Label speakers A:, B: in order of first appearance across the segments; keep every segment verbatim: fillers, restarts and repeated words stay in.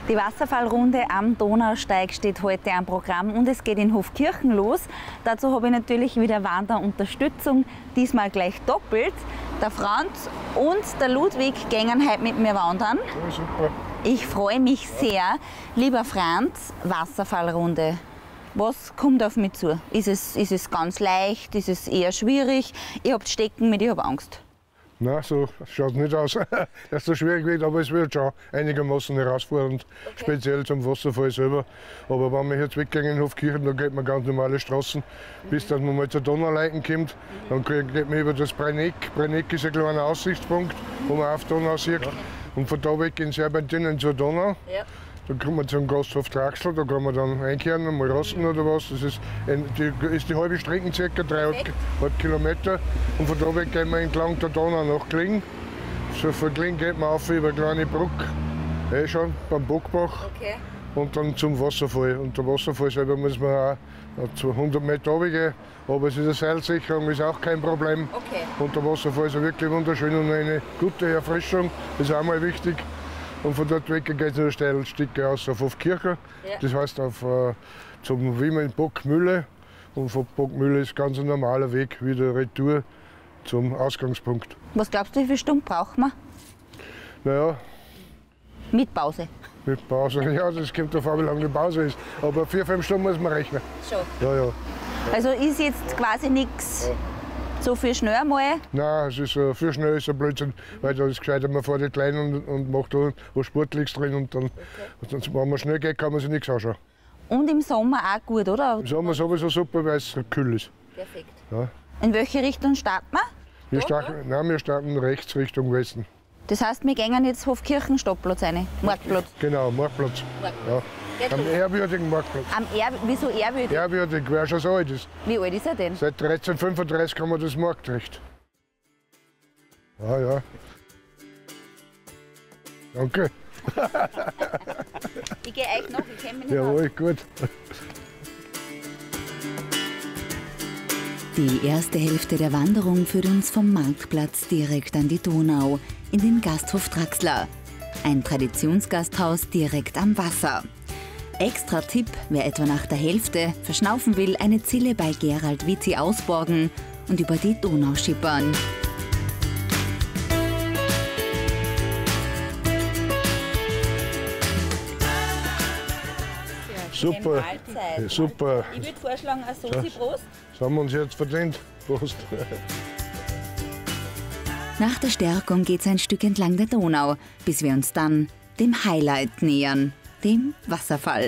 A: Die Wasserfallrunde am Donausteig steht heute am Programm und es geht in Hofkirchen los. Dazu habe ich natürlich wieder Wanderunterstützung, diesmal gleich doppelt. Der Franz und der Ludwig gehen heute mit mir wandern.
B: Ja, super.
A: Ich freue mich sehr. Lieber Franz, Wasserfallrunde. Was kommt auf mich zu? Ist es, ist es ganz leicht? Ist es eher schwierig? Ihr habt Stecken mit, ich habe Angst.
B: Nein, so schaut es nicht aus, dass das schwierig wird, aber es wird schon einigermaßen herausfordernd, okay. Speziell zum Wasserfall selber. Aber wenn wir jetzt weggehen in Hofkirchen, dann geht man ganz normale Straßen, mhm. bis dass man mal zur Donauleiten kommt. Mhm. Dann geht man über das Breineck. Breineck ist ein kleiner Aussichtspunkt, wo man auf die Donau sieht. Ja. Und von da weg gehen Serpentinen zur Donau. Ja. Dann kommt man zum Gasthof Traxel, da kann man dann einkehren und mal rasten oder was. Das ist, ein, die, ist die halbe Strecke, ca. dreieinhalb Kilometer. Und von da weg gehen wir entlang der Donau nach Kling. So von Kling geht man auf über eine kleine Brücke, eh schon, beim Bockbach. Okay. Und dann zum Wasserfall. Und der Wasserfall selber muss man auch hundert Meter runtergehen. Aber es ist eine Seilsicherung, ist auch kein Problem. Okay. Und der Wasserfall ist wirklich wunderschön und eine gute Erfrischung, das ist auch mal wichtig. Und von dort weg geht es noch steil Stücke aus auf Hofkirchen. Ja. Das heißt auf, äh, zum Wiemen Bockmühle. Und von Bockmühle ist ganz ein normaler Weg wieder retour zum Ausgangspunkt.
A: Was glaubst du, wie viele Stunden braucht man?
B: Naja.
A: Mit Pause?
B: Mit Pause, ja, das kommt davon, wie lange die Pause ist. Aber vier, fünf Stunden muss man rechnen.
A: Schon?
B: Ja, ja.
A: Also ist jetzt quasi nichts. Ja. So viel schnell mal?
B: Nein, es ist, uh, viel schnell ist ein Blödsinn, weil da ist gescheiter, man fährt die Kleinen und, und macht da was Sportliches drin und dann, okay. und wenn man schnell geht, kann man sich nichts anschauen.
A: Und im Sommer auch gut, oder?
B: Im Sommer sowieso super, weil es kühl ist.
A: Perfekt.
B: Ja.
A: In welche Richtung starten wir?
B: Wir starten, nein, wir starten rechts Richtung Westen.
A: Das heißt, wir gehen jetzt Hofkirchen Stadtplatz rein, Marktplatz?
B: Genau, Marktplatz.
A: Marktplatz.
B: Ja. Am ehrwürdigen Marktplatz.
A: Am er Wieso ehrwürdig?
B: Ehrwürdig, weil er schon so alt ist.
A: Wie alt ist er denn?
B: Seit dreizehnhundertfünfunddreißig haben wir das Marktrecht. Ja, ja. Danke.
A: Ich gehe euch noch, ich kenne mich nicht
B: Jawohl, gut.
C: Die erste Hälfte der Wanderung führt uns vom Marktplatz direkt an die Donau, in den Gasthof Traxler. Ein Traditionsgasthaus direkt am Wasser. Extra Tipp, wer etwa nach der Hälfte verschnaufen will, eine Zille bei Gerald Vizi ausborgen und über die Donau schippern.
B: Super, super.
A: Ich würde vorschlagen, eine Soße Prost.
B: Das haben wir uns jetzt verdient. Prost.
C: Nach der Stärkung geht's ein Stück entlang der Donau, bis wir uns dann dem Highlight nähern, dem Wasserfall.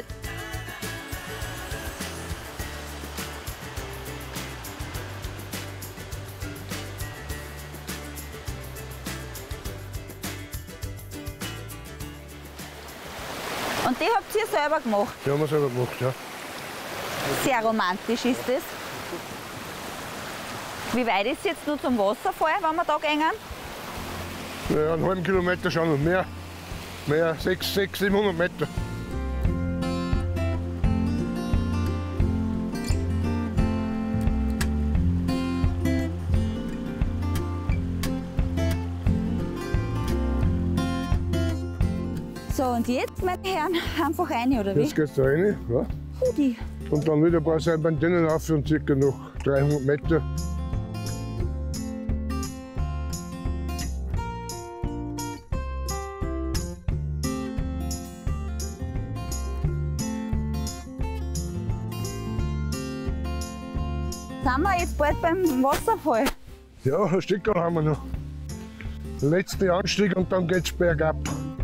A: Und die habt ihr selber gemacht?
B: Die haben wir selber gemacht, ja.
A: Sehr romantisch ist das. Wie weit ist es jetzt nur zum Wasserfall, wenn wir da gehen?
B: Ja, einen halben Kilometer schon und mehr. Mehr, sechs, sechs, siebenhundert Meter.
A: So, und jetzt, meine Herren, einfach rein, oder wie?
B: Jetzt geht's da rein, ja.
A: Rudi.
B: Und dann wieder ein paar Serpentinen auf und circa noch dreihundert Meter.
A: Sind wir jetzt bald beim Wasserfall?
B: Ja, ein Stück haben wir noch. Der letzte Anstieg und dann geht's bergab.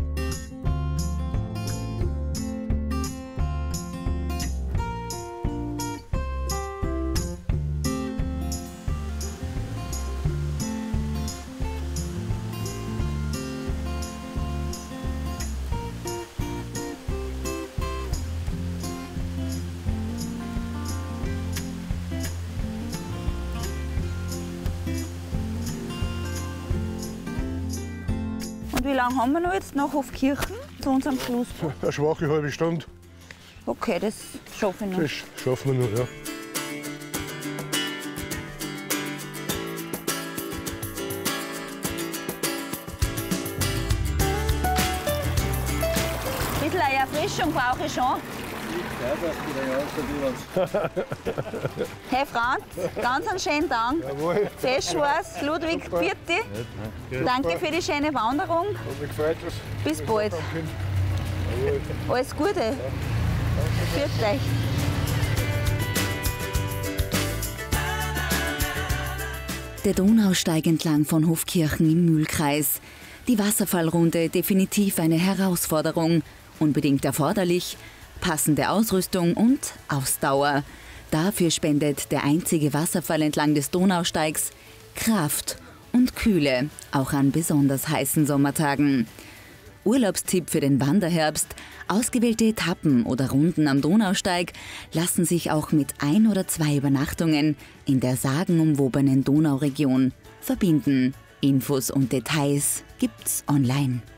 A: Und wie lange haben wir noch jetzt nach Hofkirchen zu unserem Schluss?
B: Eine schwache halbe Stunde.
A: Okay, das schaffe ich noch.
B: Das schaffen wir noch, ja.
A: Ein bisschen eine Erfrischung brauche ich schon. Hey Franz, ganz einen schönen Tag.
B: Jawohl.
A: Feschwars, Ludwig, Pirti. Danke für die schöne Wanderung.
B: Hat mich gefreut, dass
A: Bis bald.
B: Jawohl.
A: Alles Gute. Für euch.
C: Der Donausteig entlang von Hofkirchen im Mühlkreis. Die Wasserfallrunde definitiv eine Herausforderung. Unbedingt erforderlich, passende Ausrüstung und Ausdauer. Dafür spendet der einzige Wasserfall entlang des Donausteigs Kraft und Kühle, auch an besonders heißen Sommertagen. Urlaubstipp für den Wanderherbst: Ausgewählte Etappen oder Runden am Donausteig lassen sich auch mit ein oder zwei Übernachtungen in der sagenumwobenen Donauregion verbinden. Infos und Details gibt's online.